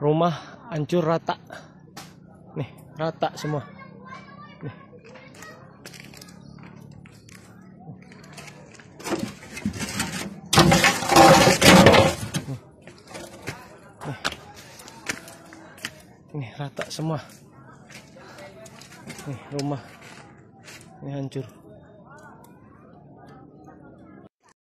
Rumah hancur rata. Nih, rata semua. Nih. Nih, rata semua. Nih, rumah. Ini hancur.